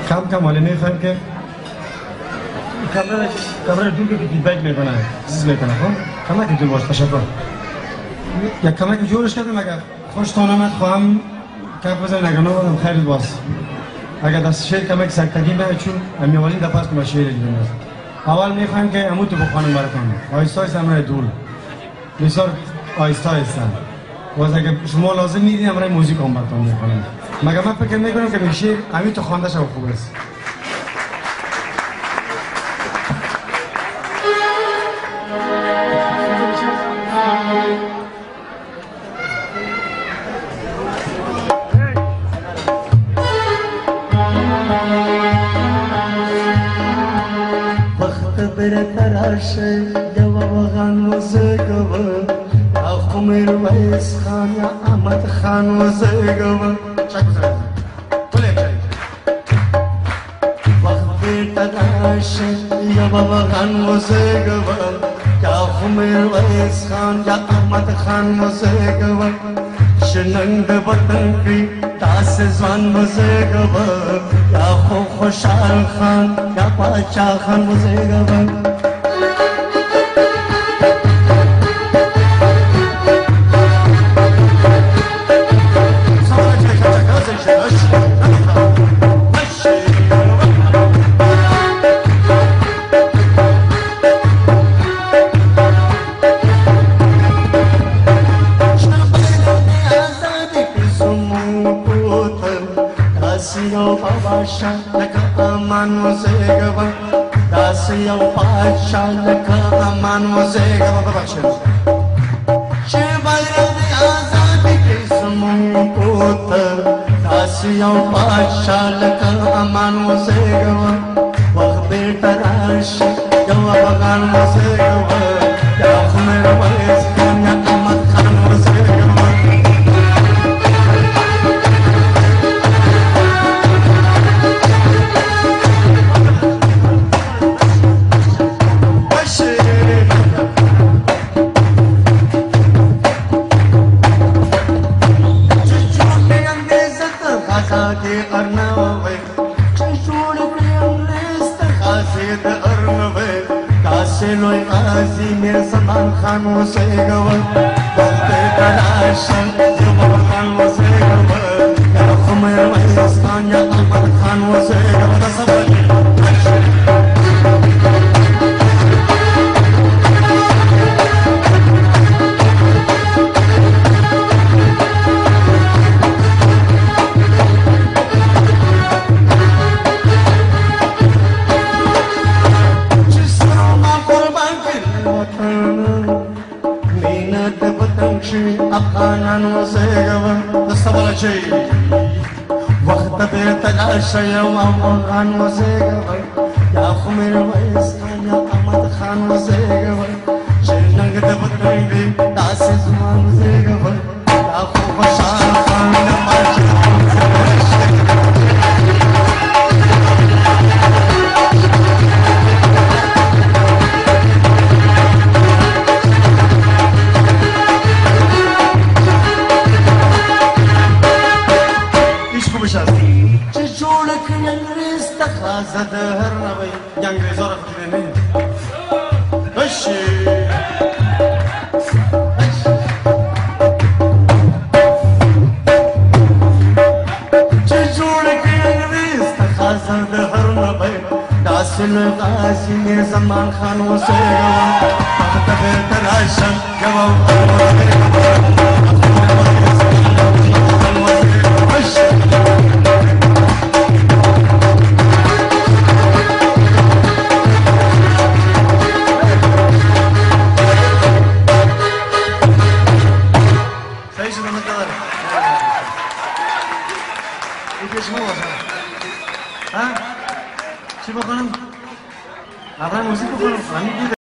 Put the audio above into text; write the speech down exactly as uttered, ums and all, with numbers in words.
کم کم ولی میخوایم که کامرا کامرا دور که فیدبک میکنه چیز میکنه خب کمک دور باش تشکر یک کمک جورش کردم اگر خوشتان آمد خواهم کف بزنید اگر نبودم خیلی باز اگر دست شیر کمک سکتگی نه چون امی اولین دفعه است که ما شیر دیدیم اول میخوایم که امو تو بخوانم براتون آیستا است امرای دول بسیار آیستا هستن باز اگر شما لازم نیدین امرای موزیک هم براتون میخوانم مگر من فکر میکنم که شیر امی تو خوانده شو خوب است برتراشه جوابان موزگوا آخمیر ویس خان یا احمد خان موزگوا چک بزنید بله وقت برتراشه جوابان موزگوا آخمیر ویس خان یا احمد خان موزگوا شننگ وطن کی داس زوان موزگوا یا خو خوشحال خان یا پاچا خان موزگوا aman muzegava dasiya paşalka aman muzegava babacığım şevalde azadi kısmın puta dasiya paşalka aman muzegava vahbe taraş javaban muzegava ya khmer wais kanya aman khan muzegava Loy Azi Mir Saman Khan Musegava Bolte Tarashan Jawab Khan Musegava Ya Khmer Wais ya Ahmad Khan Musegava Tasabali أبقانا وزيغوا تصبر شيء وقت بيرتلاش يوم أبقان وزيغوا يا خمير ويس يا أحمد خان وزيغوا شينك دبتني داس زمان وزيغوا يا خوف شان خان نماشي زدهر نبی جنگ زور خدمه بشی چجور کی انگریز تخاص زدهر نبی داسل غازی میر زمان خان وسیگوا وقت بتراشن جواب Ha? Coba kan? Apa musik bukan?